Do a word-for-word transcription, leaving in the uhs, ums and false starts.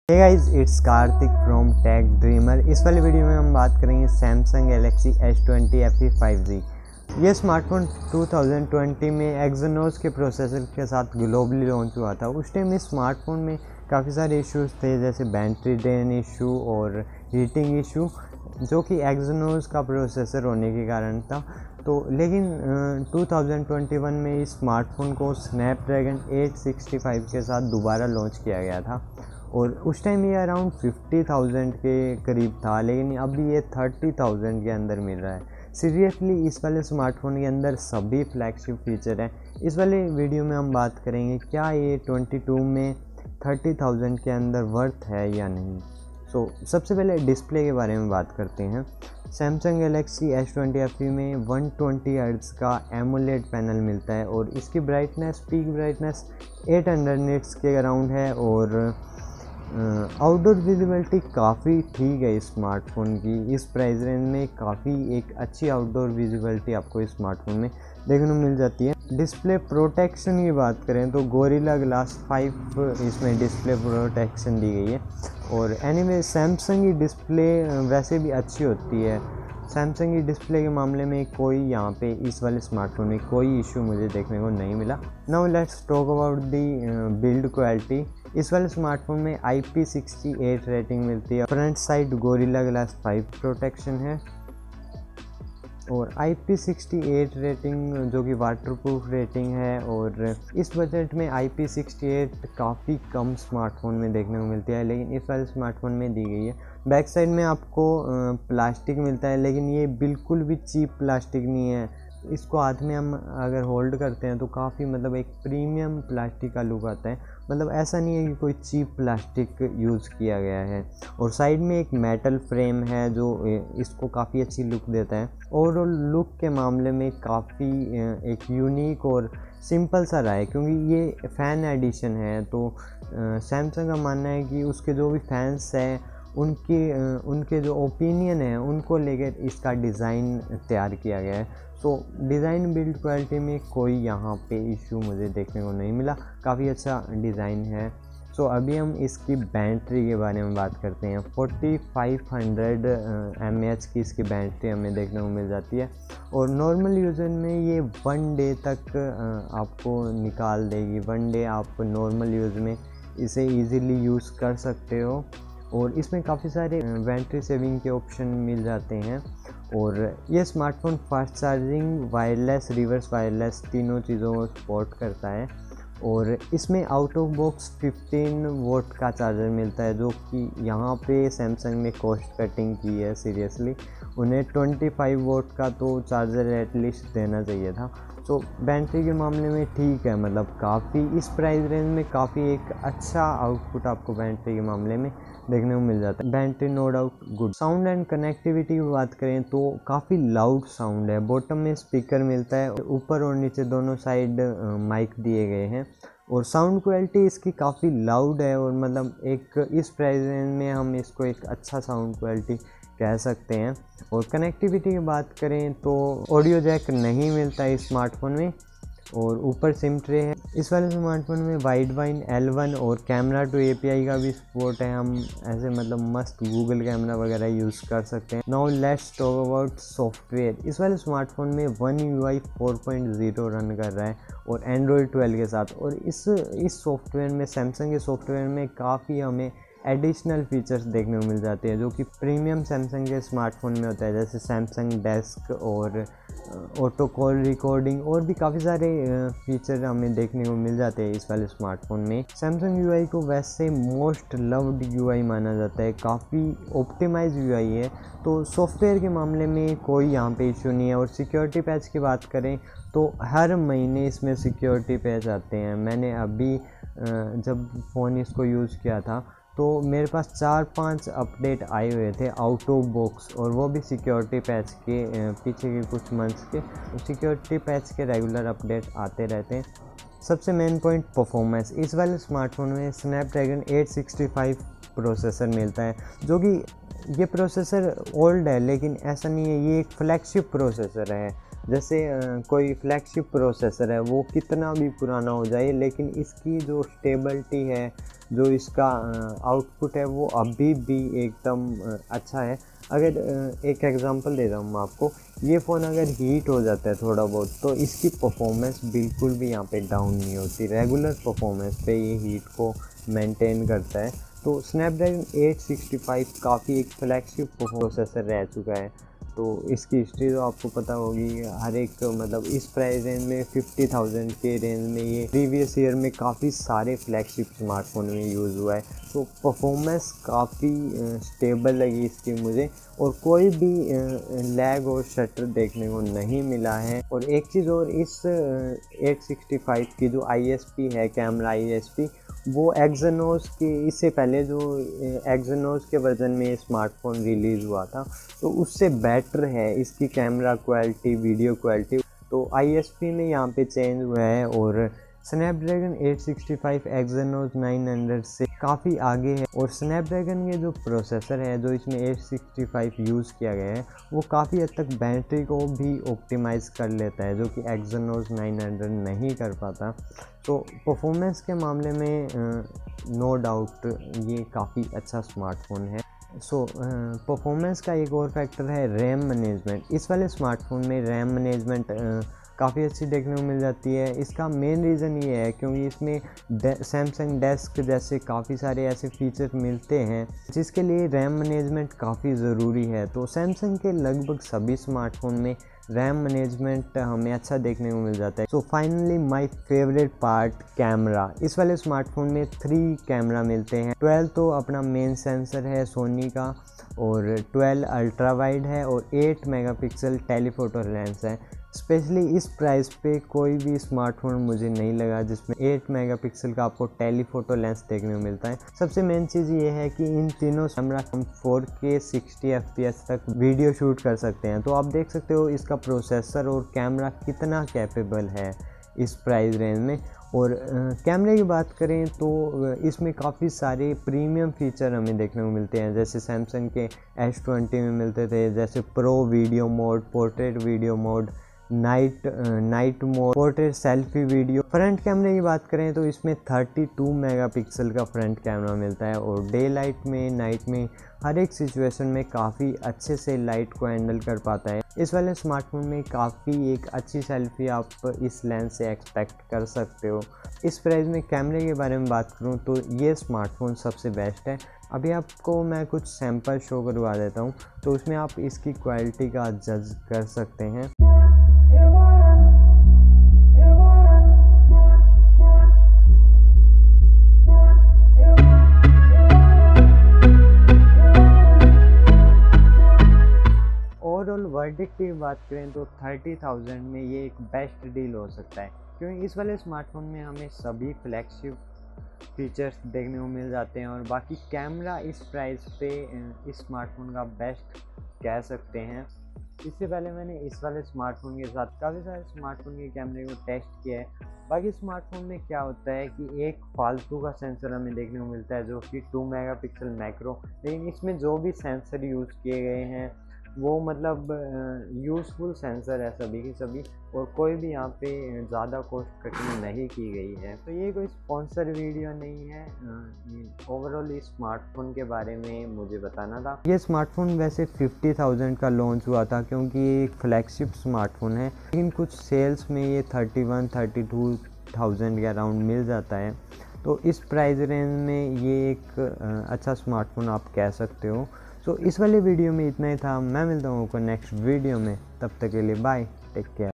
Hey guys, it's Kartik from Tech Dreamer. इस वाली video में हम बात करेंगे Samsung Galaxy S twenty F E five G. ये स्मार्टफोन टू थाउजेंड ट्वेंटी में एक्सोनोस के प्रोसेसर के साथ ग्लोबली लॉन्च हुआ था। उस टाइम इस स्मार्टफोन में काफ़ी सारे इश्यूज थे, जैसे बैटरी ड्रेन इशू और हीटिंग इशू, जो कि एक्सोनोस का प्रोसेसर होने के कारण था। तो लेकिन टू थाउजेंड ट्वेंटी वन में इस स्मार्टफोन को स्नैपड्रैगन एट सिक्सटी फाइव के साथ दोबारा लॉन्च किया गया था और उस टाइम ये अराउंड फिफ्टी थाउजेंड के करीब था, लेकिन अभी ये थर्टी थाउजेंड के अंदर मिल रहा है। सीरियसली इस वाले स्मार्टफोन के अंदर सभी फ्लैगशिप फीचर हैं। इस वाले वीडियो में हम बात करेंगे क्या ये ट्वेंटी टू में थर्टी थाउजेंड के अंदर वर्थ है या नहीं। सो so, सबसे पहले डिस्प्ले के बारे में बात करते हैं। Samsung Galaxy S twenty F E में वन ट्वेंटी हर्ट्ज का एमोलेड पैनल मिलता है और इसकी brightness peak brightness at hundred nits के अराउंड है और आउटडोर विजिबिलिटी काफ़ी ठीक है इस स्मार्टफोन की। इस प्राइस रेंज में काफ़ी एक अच्छी आउटडोर विजिबिलिटी आपको इस स्मार्टफोन में देखने को मिल जाती है। डिस्प्ले प्रोटेक्शन की बात करें तो गोरिल्ला ग्लास फाइव इसमें डिस्प्ले प्रोटेक्शन दी गई है और एनीवे सैमसंग की डिस्प्ले वैसे भी अच्छी होती है। सैमसंग की डिस्प्ले के मामले में कोई यहाँ पे इस वाले स्मार्टफोन में कोई इशू मुझे देखने को नहीं मिला। Now let's talk about the build quality. इस वाले स्मार्टफोन में I P sixty eight rating मिलती है। Front side Gorilla Glass five protection है और I P sixty eight rating जो कि वाटरप्रूफ रेटिंग है और इस बजट में आई पी सिक्सटी एट काफ़ी कम स्मार्टफोन में देखने को मिलती है, लेकिन इस वाले स्मार्टफोन में दी गई है। बैक साइड में आपको प्लास्टिक मिलता है, लेकिन ये बिल्कुल भी चीप प्लास्टिक नहीं है। इसको हाथ में हम अगर होल्ड करते हैं तो काफ़ी मतलब एक प्रीमियम प्लास्टिक का लुक आता है। मतलब ऐसा नहीं है कि कोई चीप प्लास्टिक यूज़ किया गया है। और साइड में एक मेटल फ्रेम है जो इसको काफ़ी अच्छी लुक देता है। ओवरऑल लुक के मामले में काफ़ी एक यूनिक और सिंपल सा रहा है, क्योंकि ये फ़ैन एडिशन है। तो सैमसंग का मानना है कि उसके जो भी फैंस हैं उनके उनके जो ओपिनियन है उनको लेकर इसका डिज़ाइन तैयार किया गया है। सो डिज़ाइन बिल्ड क्वालिटी में कोई यहाँ पे इशू मुझे देखने को नहीं मिला, काफ़ी अच्छा डिज़ाइन है। सो so, अभी हम इसकी बैटरी के बारे में बात करते हैं। Forty five hundred M A H की इसकी बैटरी हमें देखने को मिल जाती है और नॉर्मल यूज़र में ये वन डे तक आपको निकाल देगी। वन डे आप नॉर्मल यूज़ में इसे इजीली यूज़ कर सकते हो और इसमें काफ़ी सारे बैटरी सेविंग के ऑप्शन मिल जाते हैं और ये smartphone fast charging, wireless, reverse wireless तीनों चीज़ों को सपोर्ट करता है और इसमें out of box fifteen watt का चार्जर मिलता है, जो कि यहाँ पे सैमसंग ने कॉस्ट कटिंग की है। सीरियसली उन्हें ट्वेंटी फाइव वोट का तो चार्जर एटलीस्ट देना चाहिए था। तो बैटरी के मामले में ठीक है, मतलब काफ़ी इस प्राइस रेंज में काफ़ी एक अच्छा आउटपुट आपको बैटरी के मामले में देखने को मिल जाता है। Battery no doubt good. Sound and connectivity की बात करें तो काफ़ी लाउड साउंड है। बॉटम में स्पीकर मिलता है, ऊपर और नीचे दोनों साइड माइक दिए गए हैं और साउंड क्वालिटी इसकी काफ़ी लाउड है और मतलब एक इस प्राइस रेंज में हम इसको एक अच्छा साउंड क्वालिटी कह सकते हैं। और कनेक्टिविटी की बात करें तो ऑडियो जैक नहीं मिलता है इस स्मार्टफोन में और ऊपर सिम ट्रे है। इस वाले स्मार्टफोन में वाइड वाइन एल वन और camera two A P I का भी सपोर्ट है। हम ऐसे मतलब मस्त गूगल कैमरा वगैरह यूज़ कर सकते हैं। Now let's talk about software. इस वाले स्मार्टफोन में One U I four point zero run कर रहा है और एंड्रॉयड ट्वेल्व के साथ। और इस इस सॉफ्टवेयर में सैमसंग के सॉफ्टवेयर में काफ़ी हमें एडिशनल फीचर्स देखने को मिल जाते हैं जो कि प्रीमियम सैमसंग के स्मार्टफोन में होता है, जैसे सैमसंग डेस्क और ऑटो कॉल रिकॉर्डिंग और भी काफ़ी सारे फीचर हमें देखने को मिल जाते हैं इस वाले स्मार्टफोन में। सैमसंग यूआई को वैसे मोस्ट लव्ड यूआई माना जाता है, काफ़ी ऑप्टिमाइज यूआई है। तो सॉफ्टवेयर के मामले में कोई यहाँ पे इशू नहीं है। और सिक्योरिटी पैच की बात करें तो हर महीने इसमें सिक्योरिटी पैच आते हैं। मैंने अभी जब फ़ोन इसको यूज़ किया था तो मेरे पास चार पांच अपडेट आए हुए थे आउट ऑफ बॉक्स और वो भी सिक्योरिटी पैच के पीछे के कुछ मंथ्स के। सिक्योरिटी पैच के रेगुलर अपडेट आते रहते हैं। सबसे मेन पॉइंट परफॉर्मेंस। इस वाले स्मार्टफोन में Snapdragon eight sixty five processor मिलता है, जो कि ये प्रोसेसर ओल्ड है लेकिन ऐसा नहीं है, ये एक फ्लैगशिप प्रोसेसर है। जैसे कोई फ्लैगशिप प्रोसेसर है वो कितना भी पुराना हो जाए, लेकिन इसकी जो स्टेबिलिटी है, जो इसका आउटपुट है, वो अभी भी एकदम अच्छा है। अगर एक एग्जांपल दे रहा हूँ मैं आपको, ये फ़ोन अगर हीट हो जाता है थोड़ा बहुत तो इसकी परफॉर्मेंस बिल्कुल भी यहाँ पे डाउन नहीं होती, रेगुलर परफॉर्मेंस पे ये हीट को मेंटेन करता है। तो स्नैपड्रैगन एट सिक्सटी फाइव काफ़ी एक फ्लैगशिप प्रोसेसर रह चुका है। तो इसकी हिस्ट्री तो आपको पता होगी, हर एक मतलब इस प्राइस रेंज में फिफ्टी थाउजेंड के रेंज में ये प्रीवियस ईयर में काफ़ी सारे फ्लैगशिप स्मार्टफोन में यूज़ हुआ है। तो परफॉर्मेंस काफ़ी स्टेबल लगी इसकी मुझे, और कोई भी लैग और शटर देखने को नहीं मिला है। और एक चीज़ और, इस एट सिक्सटी फाइव की जो आई एस पी है, कैमरा आई एस पी, वो एक्सयनोस के इससे पहले जो एक्सयनोस के वर्जन में स्मार्टफोन रिलीज़ हुआ था तो उससे बेटर है इसकी कैमरा क्वालिटी, वीडियो क्वालिटी। तो आई एस पी में यहाँ पे चेंज हुआ है, और Snapdragon eight sixty five Exynos nine hundred से काफ़ी आगे है। और स्नैपड्रैगन के जो प्रोसेसर है जो इसमें एट सिक्सटी फाइव यूज़ किया गया है वो काफ़ी हद तक बैटरी को भी ऑप्टिमाइज़ कर लेता है, जो कि एक्सयनोस नाइन हंड्रेड नहीं कर पाता। तो परफॉर्मेंस के मामले में नो डाउट ये काफ़ी अच्छा स्मार्टफोन है। सो परफॉर्मेंस का एक और फैक्टर है रैम मैनेजमेंट। इस वाले स्मार्टफोन में रैम मैनेजमेंट काफ़ी अच्छी देखने को मिल जाती है। इसका मेन रीज़न ये है क्योंकि इसमें सैमसंग डेस्क जैसे काफ़ी सारे ऐसे फीचर मिलते हैं जिसके लिए रैम मैनेजमेंट काफ़ी ज़रूरी है। तो सैमसंग के लगभग सभी स्मार्टफोन में रैम मैनेजमेंट हमें अच्छा देखने को मिल जाता है। So finally my favourite part, camera. इस वाले स्मार्टफोन में थ्री कैमरा मिलते हैं। ट्वेल्व तो अपना मेन सेंसर है सोनी का, और ट्वेल्व अल्ट्रा वाइड है, और एट मेगापिक्सल टेलीफोटो लेंस है। स्पेशली इस प्राइस पे कोई भी स्मार्टफोन मुझे नहीं लगा जिसमें एट मेगापिक्सल का आपको टेलीफोटो लेंस देखने को मिलता है। सबसे मेन चीज़ ये है कि इन तीनों कैमरा हम four K sixty F P S तक वीडियो शूट कर सकते हैं। तो आप देख सकते हो इसका प्रोसेसर और कैमरा कितना कैपेबल है इस प्राइस रेंज में। और कैमरे की बात करें तो इसमें काफ़ी सारे प्रीमियम फीचर हमें देखने को मिलते हैं, जैसे सैमसंग के एस ट्वेंटी में मिलते थे, जैसे pro video mode, portrait video mode, night night mode, portrait selfie video. Front कैमरे की बात करें तो इसमें थर्टी टू मेगापिक्सल का फ्रंट कैमरा मिलता है, और डे लाइट में, नाइट में, हर एक सिचुएशन में काफ़ी अच्छे से लाइट को हैंडल कर पाता है। इस वाले स्मार्टफोन में काफ़ी एक अच्छी सेल्फी आप इस लेंस से एक्सपेक्ट कर सकते हो। इस प्राइस में कैमरे के बारे में बात करूं तो ये स्मार्टफोन सबसे बेस्ट है। अभी आपको मैं कुछ सैंपल शो करवा देता हूं, तो उसमें आप इसकी क्वालिटी का जज कर सकते हैं। ओवरऑल वर्डिक्ट की बात करें तो थर्टी थाउजेंड में ये एक बेस्ट डील हो सकता है, क्योंकि इस वाले स्मार्टफोन में हमें सभी फ्लैगशिप फीचर्स देखने को मिल जाते हैं, और बाकी कैमरा इस प्राइस पे इस स्मार्टफोन का बेस्ट कह सकते हैं। इससे पहले मैंने इस वाले स्मार्टफोन के साथ काफ़ी सारे स्मार्टफोन के कैमरे को टेस्ट किया है। बाकी स्मार्टफोन में क्या होता है कि एक फालतू का सेंसर हमें देखने को मिलता है जो कि टू मेगापिक्सल मैक्रो, लेकिन इसमें जो भी सेंसर यूज़ किए गए हैं वो मतलब यूज़फुल सेंसर है सभी की सभी, और कोई भी यहाँ पे ज़्यादा कॉस्ट कटिंग नहीं की गई है। तो ये कोई स्पॉन्सर वीडियो नहीं है, ओवरऑल इस स्मार्टफोन के बारे में मुझे बताना था। ये स्मार्टफोन वैसे फिफ्टी थाउजेंड का लॉन्च हुआ था क्योंकि ये एक फ्लैगशिप स्मार्टफोन है, लेकिन कुछ सेल्स में ये thirty one thirty two thousand के अराउंड मिल जाता है। तो इस प्राइस रेंज में ये एक अच्छा स्मार्टफोन आप कह सकते हो। तो इस वाले वीडियो में इतना ही था। मैं मिलता हूँ आपको नेक्स्ट वीडियो में, तब तक के लिए बाय, टेक केयर।